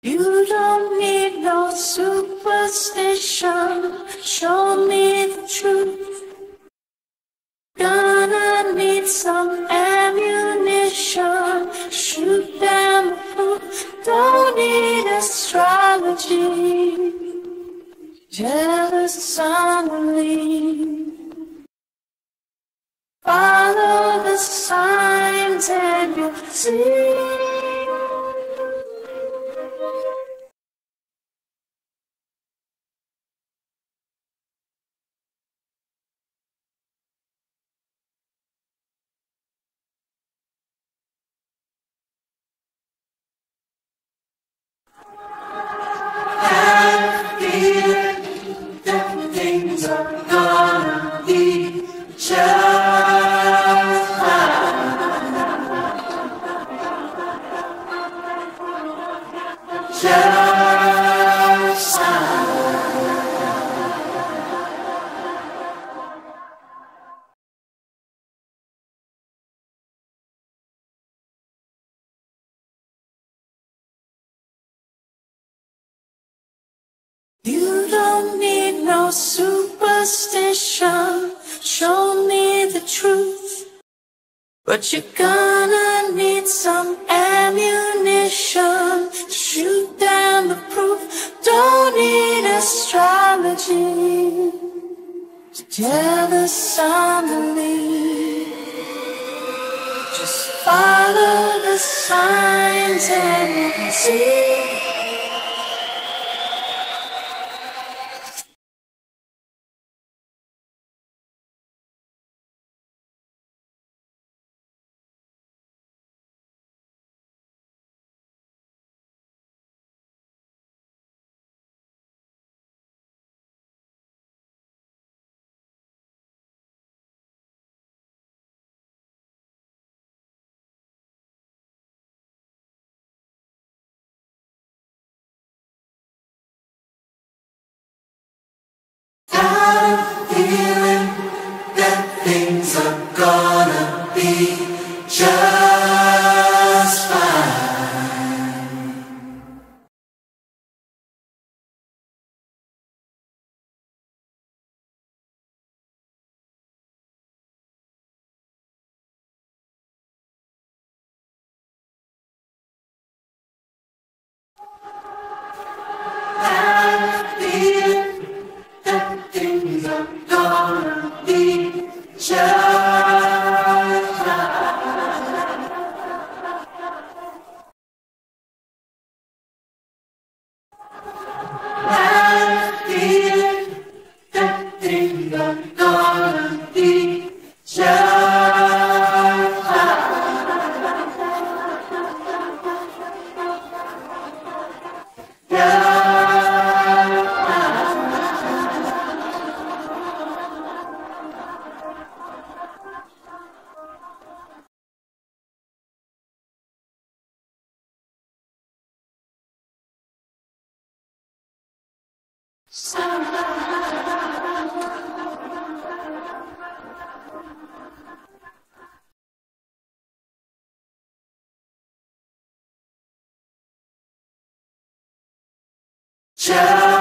You don't need no superstition, show me the truth. Gonna need some ammunition, shoot down the proof. Don't need astrology, jealous only. Follow the signs and you'll see. You don't need no superstition, show me the truth. But you're gonna need some ammunition to shoot down the proof. Don't need astrology to tell the sun to leave. Just follow the signs and you'll see. Feeling that things are gonna be just fine. I feel that things are gonna be just fine. I feel that things are gonna be just fine. Just